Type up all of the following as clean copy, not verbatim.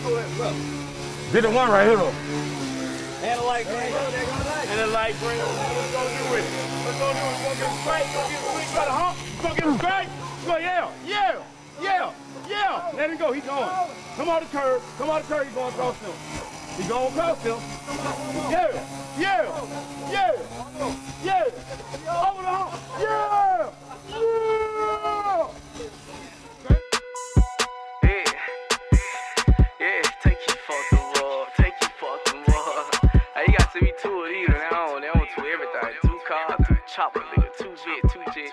Get the one right here though. And the light green. And the light green. Let's go get with it. Let's go do it. Let's go get him straight. Go get him straight. Huh? Go get him straight. Go, yeah. Let him go. He's going. Come on the curb. Come on the curb. He's going across him. He's going across him. Yeah. Over the hump. Yeah. Take you fucking raw. Hey, you gotta see me to it either. They don't do everything. 2 cars, 2 chopper, nigga, 2 jet,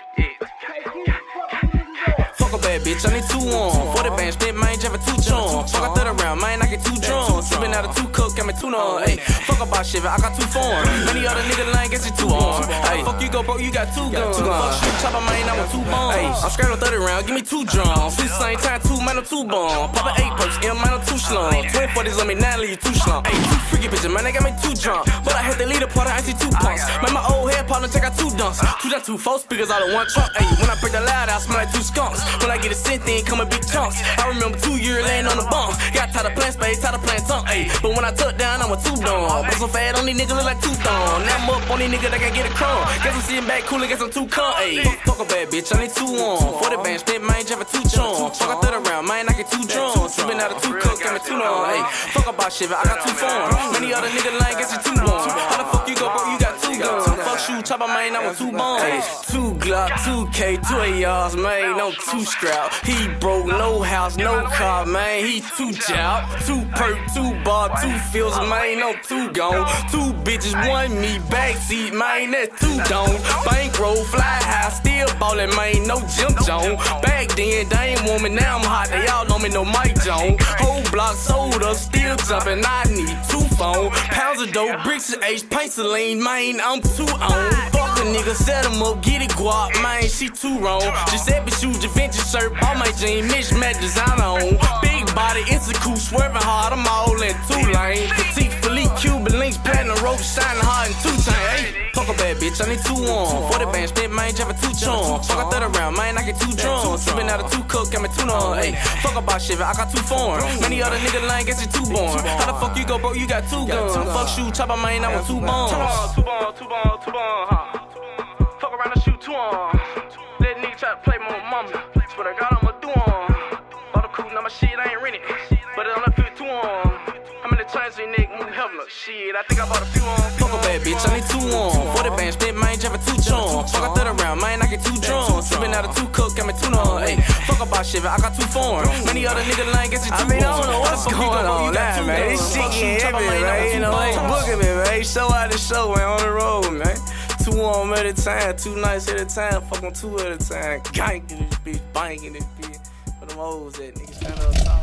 Fuck a bad bitch, I need 2 on. 40 bands, split, man, Jeff 2 John. Fuck I 30 round, man, I get 2 drums. Sippin' out of 2 cup, got me 2 on. Hey, fuck about shit, I got 2 forms. Many other niggas lane gets you 2 on. Hey, fuck you go, bro, you got 2 guns. Fuck shoot, chopper, man, I want 2 bombs. Hey, I'm scrambling 30 round, give me 2 drums. Two same time, 2 man, 2 bomb. Pop 8 perks, man, 2 slum. 2040s on me, now leave you 2 slum. Hey, 2 freaky bitches, man, they got me 2 drunk. But I had to lead a part, I see 2 punks. Man, my old head partner, check out 2 dunks. 2 down, 2 4 speakers all in 1 trunk. Hey, when I break the loud, I smell like 2 skunks. When I get a scent, then come in big chunks. I remember 2 years laying on the bumps. Got tired of playing space, tired of playing tongue. Ayy, but when I touch down, I'm a 2 dome. But so fat on these niggas look like 2 thong. Now I'm up on these niggas that can get a crumb. Guess I'm sitting back coolin', guess I'm 2 cum. Ayy, fuck a bad bitch, I need 2 on. 40 bands, spent man, Jeff 2 chums. Fuck I 30 round, man, I get 2 drums. Sippin' out of 2 cups, got me 2 on. Ayy, fuck about shit, I got 2 forms. Many other niggas lane, guess you 2 on. How the fuck you go, bro? You got 2 guns. Fuck shoot, chopper, man, I want 2 bombs. 2 Glock, 2K, 2 ARs, man, no 2 scrap. He broke, no house, no car, man, he 2 job. 2 perk, 2 bar, 2 fields, man, no 2 gone. 2 bitches, 1 me, backseat, man, that's 2 gone. Bankroll, fly high, still ballin', man, no Jim Jones. Back then, they ain't want me, now I'm hot, they all know me, no Mike Jones. Whole block sold up, still jumpin', I need 2 phones. Pounds of dope, bricks of H, paint saline, man, I'm 2 on. Fuck a nigga, set him up, get it guap, man, she 2 wrong. She said, bitch, you Givenchy shirt, all my jeans, mismatch design on. Big body, Institute, swerving hard, I'm all in 2 lane. Petite, Philippe, Cuban links, platinum rope, shining hard in 2 chain. Hey, fuck a bad bitch, I need 2 on. 40 bands, spent, man, Jeff 2 chums. Fuck I 30 round, man, I get 2 drums. Sippin' out of 2 cups, got me 2 on. Hey, fuck about shit, I got 2 forms. Many other niggas lane, guess you 2 born. How the fuck you go, bro? You got 2 guns. Fuck shoot, chopper, man, I want 2 bombs. 2 bombs, huh? Fuck around and shoot 2 on. Let nigga try to play my mama. But I got I'ma do on. Bought a coupe, now my shit I ain't rented. But it only fit 2 on. How many times they nigga move heaven? Shit, I think I bought a few on. Fuck a bad bitch, I need 2 on. 40 bands, spent, man, Jeff 2 chums. Fuck I 30 round, man, I get 2 drums. Sippin' out of 2 cups, got me 2 on. Ayy, fuck about shit, I got 2 forms. Many other niggas lane, guess you 2 on. I mean, I don't know what's going on now, man. This shit getting heavy, man. You know, they booking me, man. Show out the show, man, on the road, man. 2 on at a time, 2 nights at a time, fuck on 2 at a time. Gank in this bitch, bang in this bitch. For them hoes that niggas stand up top.